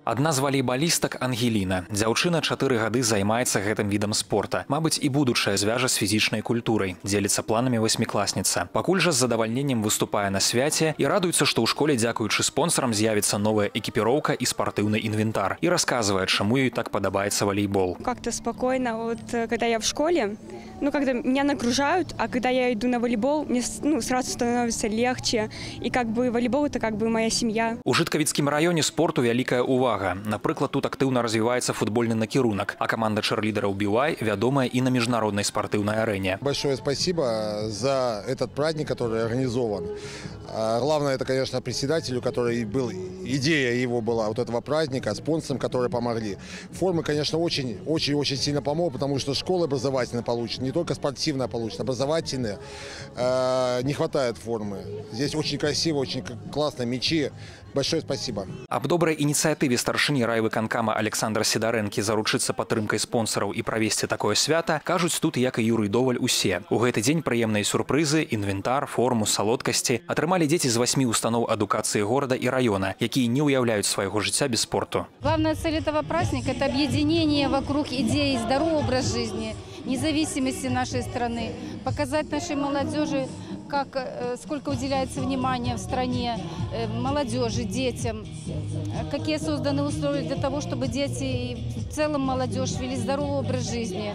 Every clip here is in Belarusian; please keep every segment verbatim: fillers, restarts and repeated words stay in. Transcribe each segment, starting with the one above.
Адна з валейбалістак Ангеліна. Дзяўчына чатыры гады займаецца гэтым відам спорта. Мабыць, і будучае звяжа з фізічнай культурай. Дзеліцца планамі восьмікласніца. Пакуль жа з задавальненнем выступае на свяце і радуецца, што ў школе дзякуючы спонсорам з'явіцца новая экіпіроўка і спартыўны інвентар. І расказвае, чаму ёй так падабаецца валейбол. Как-то спокойно, вот когда я в школе, ну, когда меня нагружают, а когда я иду на волейбол, мне ну, сразу становится легче. И как бы волейбол – это как бы моя семья. У Жыткавіцкім раёне спорту вялікая увага. Напрыклад, тут актыўна развіваецца футбольны накірунак, а команда чэрлідераў би вай вядомая и на международной спортивной арене. Большое спасибо за этот праздник, который организован. Главное, это, конечно, председателю, который был, идея его была вот этого праздника, спонсорам, которые помогли. Формы, конечно, очень-очень-очень сильно помогут, потому что школы образовательные получат, не только спортивные получат, образовательные. Не хватает формы. Здесь очень красиво, очень классно, мячи. Большое спасибо. Аб добрай ініцыятыве старшыні райвыканкама Александра Сідарэнкі заручыцца падтрымкай спонсораў і правесці такое свята, кажуць тут, як і Юрый Доваль, усе. У гэты дзень прыемныя сюрпрызы, інвентар, форму, салодкасці атрымалі дзеці з васьмі устаноў адукацыі горада і раёна, якія не ўяўляюць свайго жыцця без спорту. Главная цель этого праздника – это объединение вокруг идеи здорового образа жизни, независимости нашей страны, показать нашей молодежи, как, сколько уделяется внимания в стране молодежи, детям, какие созданы условия для того, чтобы дети и в целом молодежь вели здоровый образ жизни.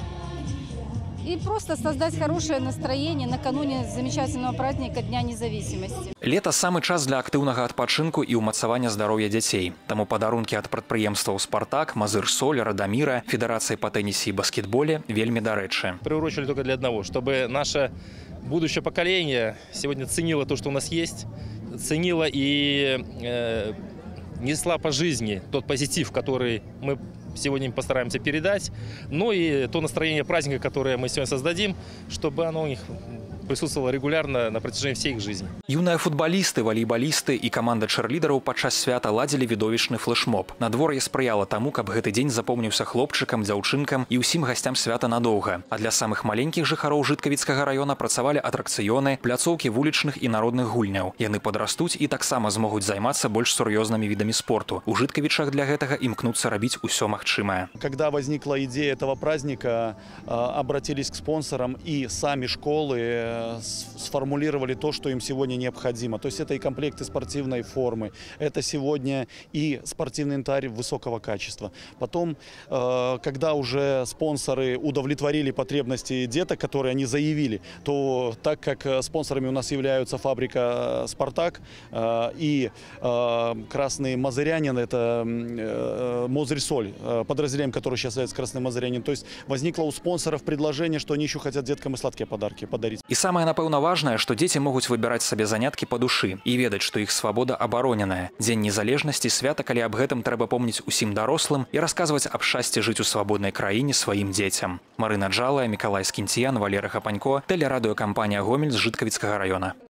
И просто создать хорошее настроение накануне замечательного праздника Дня независимости. Лето – самый час для актыўнага адпачынку і ўмацавання здароўя дзяцей. Таму падарункі ад прадпрыемстваў «Спартак», «Мазыр-Соль», «Радаміра», Федерации по теннису и баскетболе вельмі дарэчы. Приурочили только для одного, чтобы наше будущее поколение сегодня ценило то, что у нас есть, ценило и э, несла по жизни тот позитив, который мы сегодня постараемся передать, но и то настроение праздника, которое мы сегодня создадим, чтобы оно у них присутствовало регулярно на протяжении всей их жизни. Юныя футболисты, волейболисты и команда чэрлідераў падчас свята ладзілі відовішчны флешмоб. Надвор'е спрыяла таму, каб гэты дзень запомніўся хлопчыкам, дзяўчынкам і ўсім гасцям свята надоўга. А для самых маленькіх жыхароў Жыткавіцкага раёна працавалі атракцыёны, пляцоўкі вулічных і народных гульняў. Яны падрастуць і таксама змогуць займацца больш сур'ёзнымі відамі спорту. У Жыткавічах для гэтага імкнуцца рабіць усё магчымае. Когда возникла идея этого праздника, обратились к спонсорам и сами школы сформулировали то, что им сегодня необходимо. То есть это и комплекты спортивной формы, это сегодня и спортивный инвентарь высокого качества. Потом, когда уже спонсоры удовлетворили потребности деток, которые они заявили, то так как спонсорами у нас являются фабрика «Спартак» и «Красный Мазырянин», это «Мозырь-Соль», подразделением, который сейчас является «Красным Мазырянин». То есть возникло у спонсоров предложение, что они еще хотят деткам и сладкие подарки подарить. І самае, напэўна, важнае, што дзеці могуць выбіраць сабе заняткі па душы і ведаць, што іх свабода абароненая. Дзень незалежнасці, свята, калі аб гэтым трэба помніць усім дарослым і расказваць аб шчасці жыць у свабоднай краіне сваім дзецям. Марына Джалая, Мікалай Скінціян, Валера Хапанько, тэлерадыёкампанія «Гомель» з Жыткавіцкага раёна.